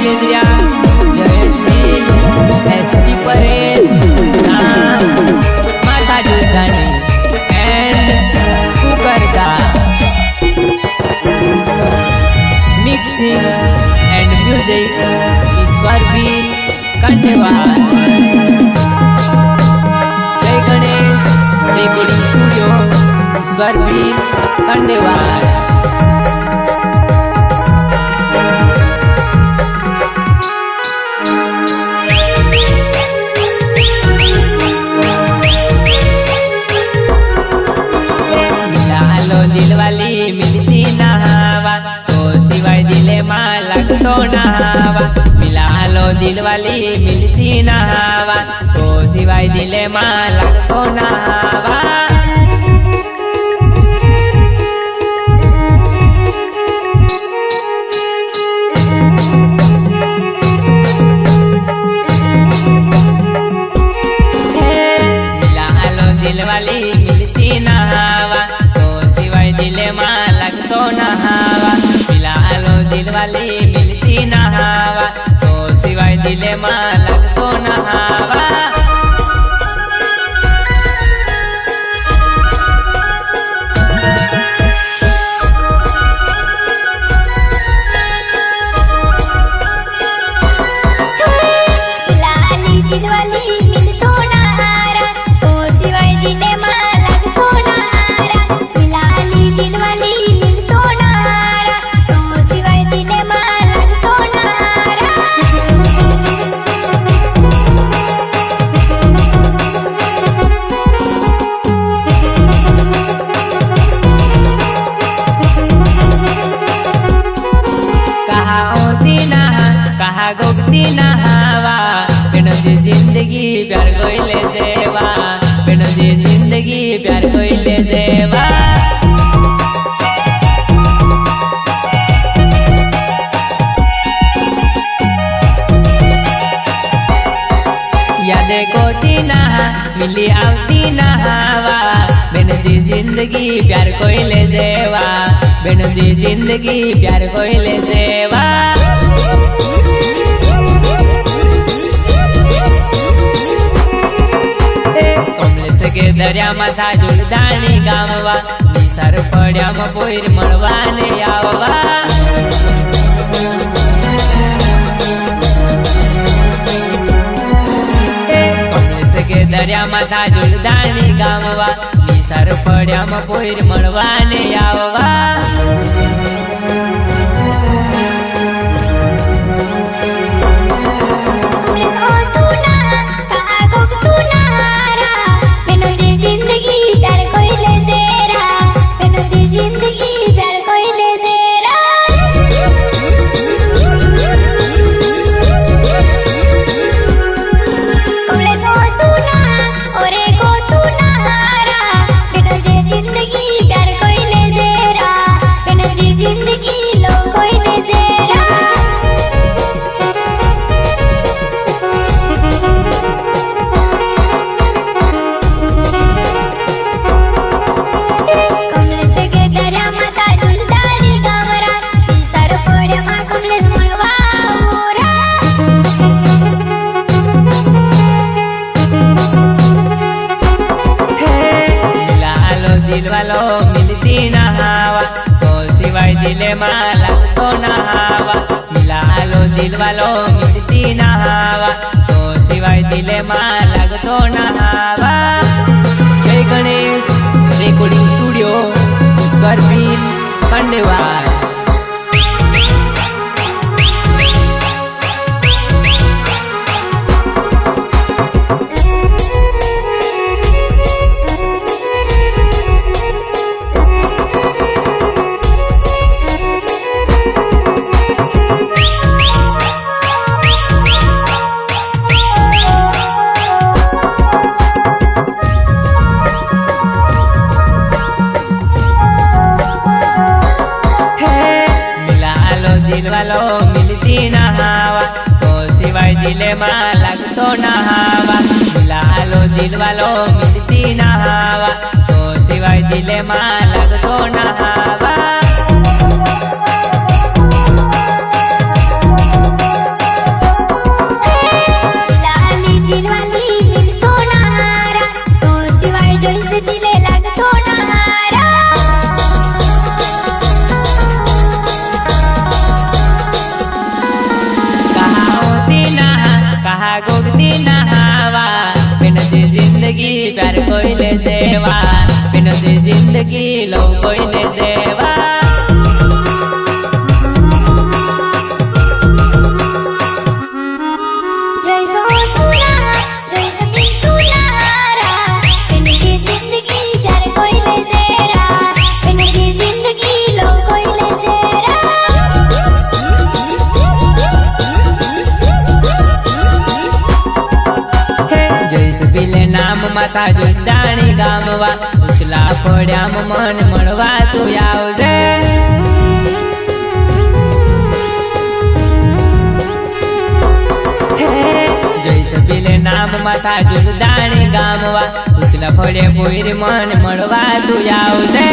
केंद्रिया Jayashree ST Paresh माता जुदानी and कुकरदा मिक्सिंग एंड म्यूजिक ईश्वर भी कंडेवार जय गणेश रिकॉर्डिंग स्टूडियो ईश्वर भी कंडेवार। दिलवाली मिलती नहावा तो सिवाय दिले माँ लगतो नहावा। मिला लो दिलवाली मिलती नहावा तो सिवाय दिले माँ लगतो नहावा। मिला लो दिलवाली मिलती नहावा दिले माँ लगतो नहावा। मिला लो दिलवाली मिलती नहावा तो सिवाय दिले माँ लगतो नहावा। गोगती नहावा बेनो जी जिंदगी प्यार कोइले जेवा। बेनो जी जिंदगी प्यार कोइले जेवा। यादें कोती नहा मिली आवती नहावा बेनो जी जिंदगी प्यार कोइले जेवा। बेनो जी जिंदगी प्यार कोइले जेवा। के दर्या माथा जुलदानी गामवा निसार पड्या म पोयर मळवाने आववा। कमलेश के दर्या माथा जुलदानी गामवा निसार पड्या म पोयर मळवाने आववा। दिलवालो मिलती नहावा तो सिवाय दिले माँ लगतो नहावा। मिला लो दिलवालो मिलती नहावा तो सिवाय दिले माँ लगतो नहावा। जय गणेश रिकॉर्डिंग स्टूडियो ईश्वर भी कंडेवार। दिलवालो मिलती नहावा तो सिवाय दिले माँ लगतो नहावा। मिला लो दिलवालो मिलती नहावा तो सिवाय दिले माँ लगतो नहावा। से दिले लागतो नहारा। कहा होती नहा कहा गोगती नहावा, बिन दी जिंदगी प्यार कोई ले देवा, बिन दी जिंदगी लो कोई ले देवा। माता जुदाणी गामवा उछला पड्याम मन मळवा तू आवजे। जैस बिले नाम माता जुदाणी गामवा उछला पडे पोईर मन मळवा तू आवजे।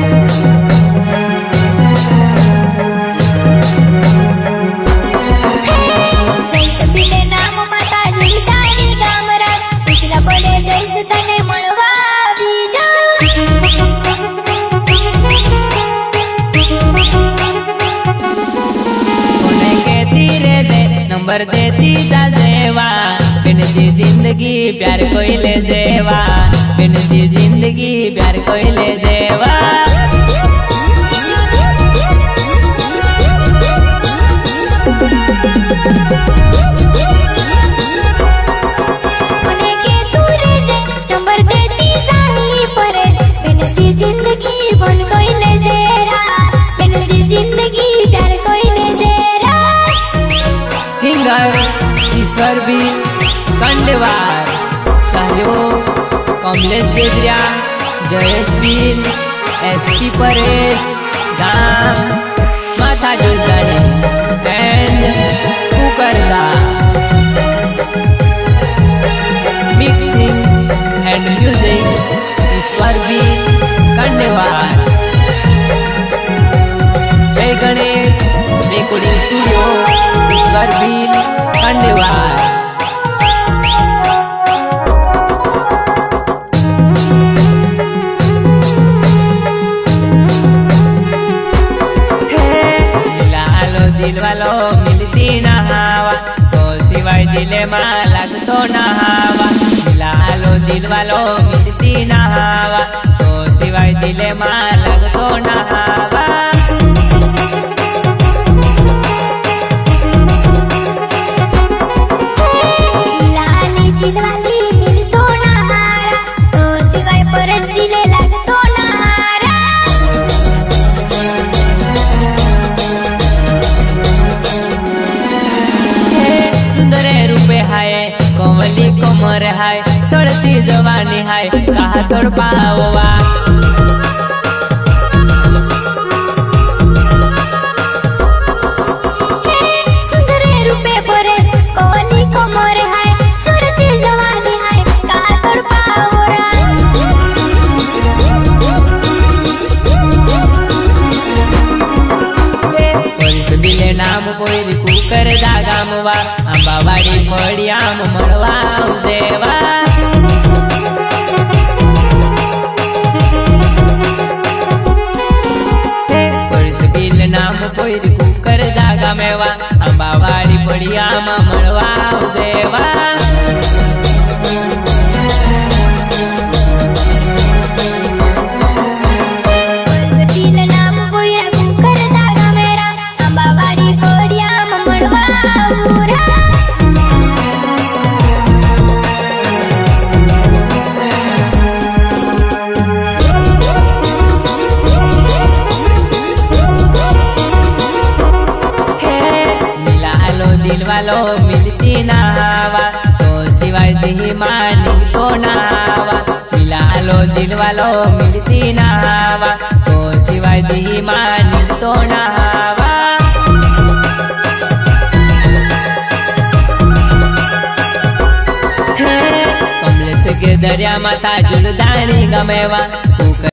नंबर देती जा जेवा, बिन दी जिंदगी प्यार कोई ले जेवा, बिन दी जिंदगी प्यार कोई ले जेवा। नंबर देती जाही पर बिन दी जिंदगी बन कोई ले जेरा, बिन दी जिंदगी प्यार कोई ले जेरा। सिंगर ईश्वर बिल कंडवार, सहयोग कमलेश गेद्रिया, जयेश बिल, एसपी परेश, दाम माता जुदाणी एंड कुकरदा। Mixing and music Ishwar Bil Kandwar. Jay Ganesh recording studio Ishwar Bil Kandwar. दिल वालो मिलती नहावा, तो सिवाय दिले माँ लगतो नहावा। मिलालो दिल वालो मिलती नहावा, तो सिवाय दिले माँ लगतो नहावा। कोमली कोमर हाय सड़ती जवानी हाय कहा तोड़ पावा। सुंदर रूपे परेश कोमली कोमर हाय सड़ती जवानी हाय कहा तोड़ पावा। परिस बिले नाम पोईर कुकर दा गामवा, अंबावाड़ी पड़ियाम मळवा देवा। परिस बिल नाम पोईर कुकर दा गामेवा, अंबावाड़ी पड़ियाम मळवा देवा। वालो मिलती नहावा, तो सिवाय दी मानी तो नहावा। मिलालो दिल वालो मिलती नहावा, तो सिवाय दी मानी तो नहावा। कमलेश के दरिया माता जुलदानी गमेवा,